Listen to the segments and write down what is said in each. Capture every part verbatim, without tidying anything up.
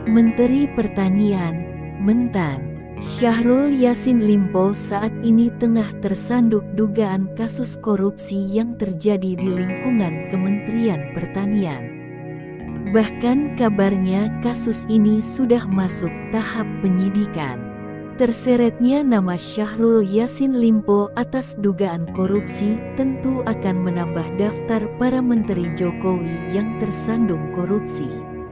Menteri Pertanian, Mentan, Syahrul Yassin Limpo saat ini tengah tersandung dugaan kasus korupsi yang terjadi di lingkungan Kementerian Pertanian. Bahkan kabarnya kasus ini sudah masuk tahap penyidikan. Terseretnya nama Syahrul Yassin Limpo atas dugaan korupsi tentu akan menambah daftar para menteri Jokowi yang tersandung korupsi.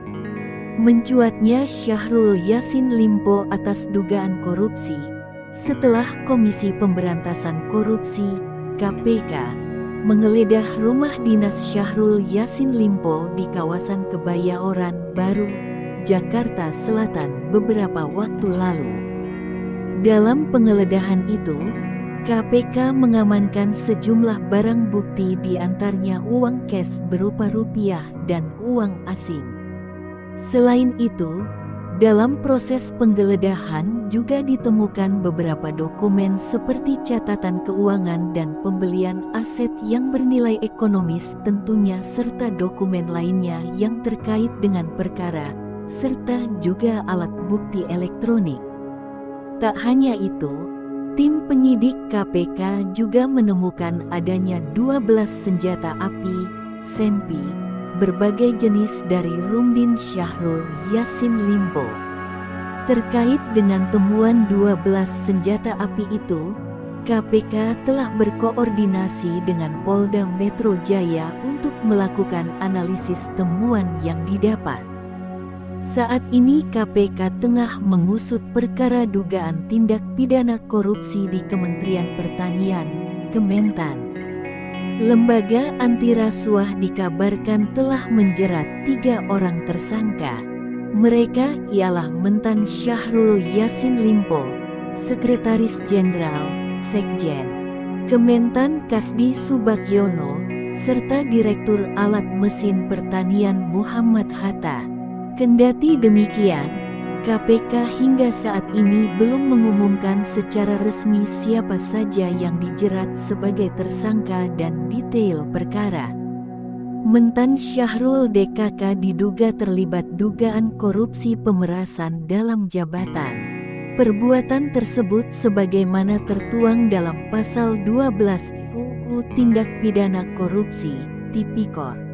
Mencuatnya Syahrul Yassin Limpo atas dugaan korupsi setelah Komisi Pemberantasan Korupsi (K P K) menggeledah rumah dinas Syahrul Yassin Limpo di kawasan Kebayoran Baru, Jakarta Selatan beberapa waktu lalu. Dalam penggeledahan itu, K P K mengamankan sejumlah barang bukti, di antaranya uang cash berupa rupiah dan uang asing. Selain itu, dalam proses penggeledahan juga ditemukan beberapa dokumen seperti catatan keuangan dan pembelian aset yang bernilai ekonomis tentunya, serta dokumen lainnya yang terkait dengan perkara, serta juga alat bukti elektronik. Tak hanya itu, tim penyidik K P K juga menemukan adanya dua belas senjata api, senpi, berbagai jenis dari Rumdin Syahrul Yassin Limpo. Terkait dengan temuan dua belas senjata api itu, K P K telah berkoordinasi dengan Polda Metro Jaya untuk melakukan analisis temuan yang didapat. Saat ini K P K tengah mengusut perkara dugaan tindak pidana korupsi di Kementerian Pertanian, Kementan. Lembaga anti rasuah dikabarkan telah menjerat tiga orang tersangka. Mereka ialah Mentan Syahrul Yassin Limpo, Sekretaris Jenderal, Sekjen, Kementan Kasdi Subagiono, serta Direktur Alat Mesin Pertanian Muhammad Hatta. Kendati demikian, K P K hingga saat ini belum mengumumkan secara resmi siapa saja yang dijerat sebagai tersangka dan detail perkara. Mentan Syahrul D K K diduga terlibat dugaan korupsi pemerasan dalam jabatan. Perbuatan tersebut sebagaimana tertuang dalam pasal dua belas U U Tindak Pidana Korupsi, Tipikor.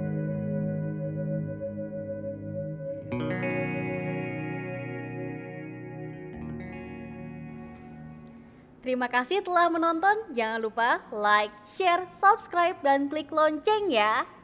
Terima kasih telah menonton. Jangan lupa like, share, subscribe, dan klik lonceng ya.